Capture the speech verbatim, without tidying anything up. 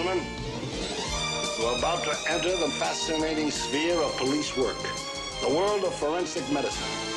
gentlemen, you're about to enter the fascinating sphere of police work, the world of forensic medicine.